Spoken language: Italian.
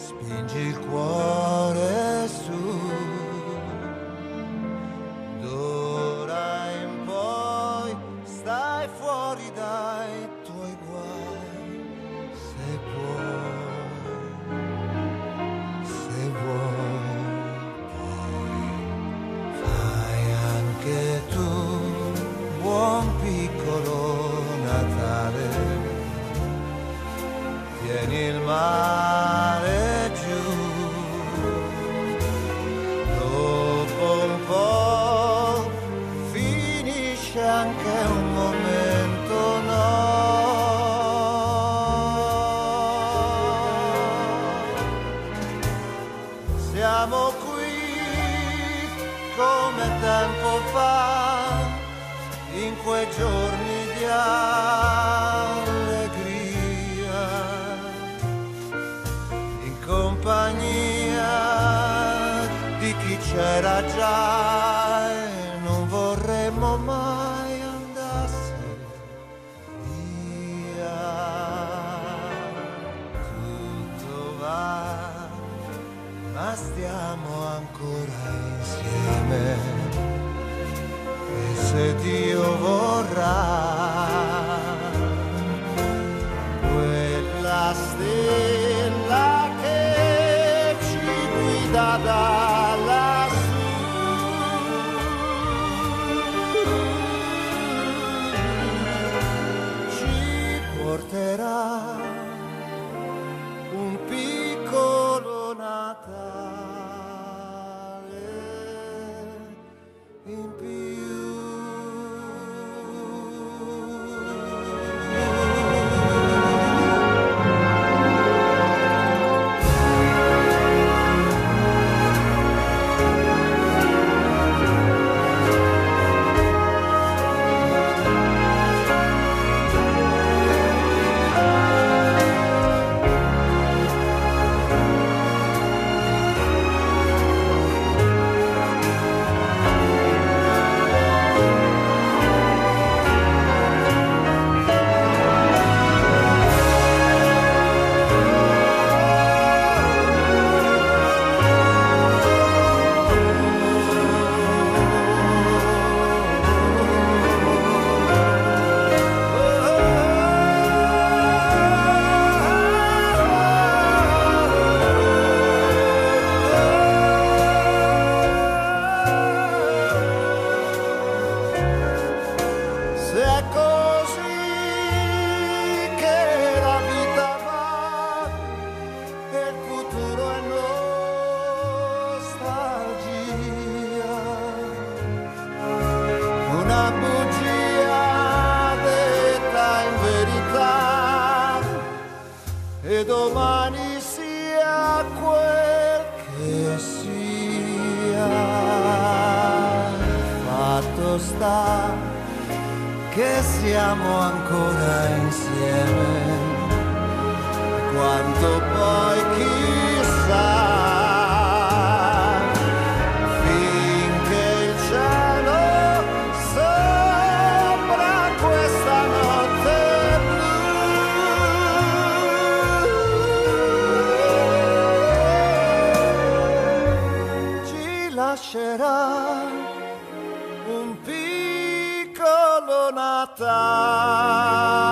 spingi il cuore su, d'ora in poi stai fuori dai tuoi guai, se vuoi, poi fai anche tu buon piccolo Natale, tieni il mare giù, dopo un po' finisce anche un momento, no. Siamo qui come tempo fa, in quei giorni di allegria, in compagnia di chi c'era già e non vorremmo mai andasse via. Tutto va, ma stiamo ancora insieme. Se Dio vorrà, quella stella che ci guida da lassù ci porterà un piccolo Natale in più. Una bugia detta in verità e domani sia quel che sia. Fatto sta che siamo ancora insieme, quanto poi chissà. Lascerà un piccolo Natale.